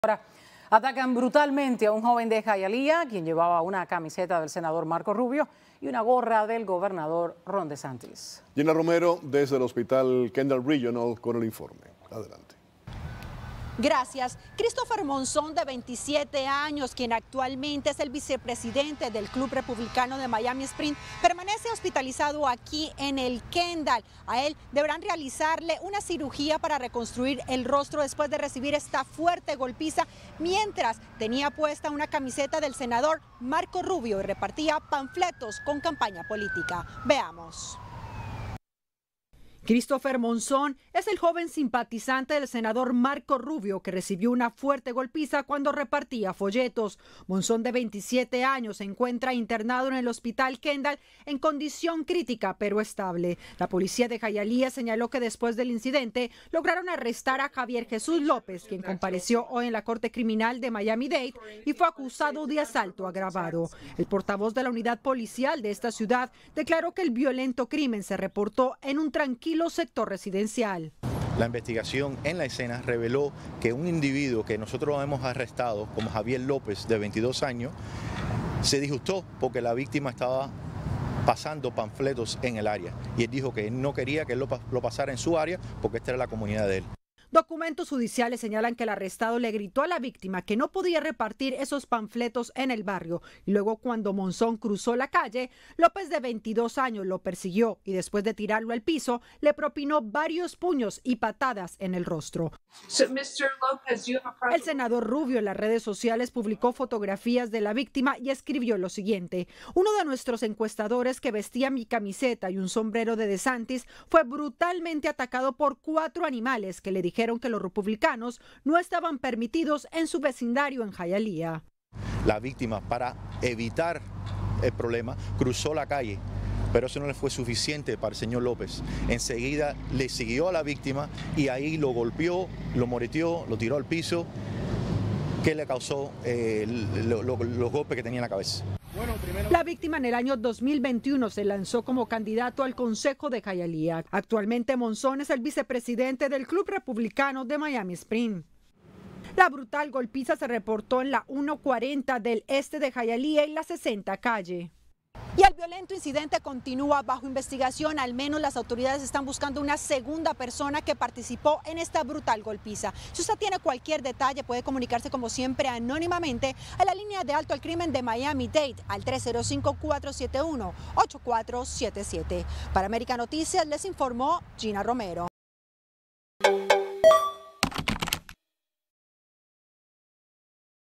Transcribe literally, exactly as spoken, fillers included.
Ahora, atacan brutalmente a un joven de Hialeah, quien llevaba una camiseta del senador Marco Rubio y una gorra del gobernador Ron DeSantis. Gina Romero, desde el hospital Kendall Regional, con el informe. Adelante. Gracias. Christopher Monzón, de veintisiete años, quien actualmente es el vicepresidente del Club Republicano de Miami Springs, permanece hospitalizado aquí en el Kendall. A él deberán realizarle una cirugía para reconstruir el rostro después de recibir esta fuerte golpiza mientras tenía puesta una camiseta del senador Marco Rubio y repartía panfletos con campaña política. Veamos. Christopher Monzón es el joven simpatizante del senador Marco Rubio que recibió una fuerte golpiza cuando repartía folletos. Monzón, de veintisiete años, se encuentra internado en el hospital Kendall en condición crítica pero estable. La policía de Hialeah señaló que después del incidente lograron arrestar a Javier Jesús López, quien compareció hoy en la Corte Criminal de Miami-Dade y fue acusado de asalto agravado. El portavoz de la unidad policial de esta ciudad declaró que el violento crimen se reportó en un tranquilo sector residencial. La investigación en la escena reveló que un individuo que nosotros hemos arrestado, como Javier López, de veintidós años, se disgustó porque la víctima estaba pasando panfletos en el área y él dijo que no quería que él lo, lo pasara en su área porque esta era la comunidad de él. Documentos judiciales señalan que el arrestado le gritó a la víctima que no podía repartir esos panfletos en el barrio. Y luego, cuando Monzón cruzó la calle, López, de veintidós años, lo persiguió y después de tirarlo al piso, le propinó varios puños y patadas en el rostro. So, mister Lopez, you have a El senador Rubio en las redes sociales publicó fotografías de la víctima y escribió lo siguiente: uno de nuestros encuestadores, que vestía mi camiseta y un sombrero de DeSantis, fue brutalmente atacado por cuatro animales que le dijeron que los republicanos no estaban permitidos en su vecindario en Hialeah. La víctima, para evitar el problema, cruzó la calle, pero eso no le fue suficiente para el señor López. Enseguida le siguió a la víctima y ahí lo golpeó, lo moreteó, lo tiró al piso, que le causó eh, lo, lo, los golpes que tenía en la cabeza. La víctima en el año dos mil veintiuno se lanzó como candidato al Consejo de Hialeah. Actualmente Monzón es el vicepresidente del Club Republicano de Miami Springs. La brutal golpiza se reportó en la ciento cuarenta del este de Hialeah y la sesenta calle. Y el violento incidente continúa bajo investigación. Al menos las autoridades están buscando una segunda persona que participó en esta brutal golpiza. Si usted tiene cualquier detalle, puede comunicarse como siempre anónimamente a la línea de alto al crimen de Miami-Dade al tres cero cinco, cuatro siete uno, ocho cuatro siete siete. Para América Noticias les informó Gina Romero.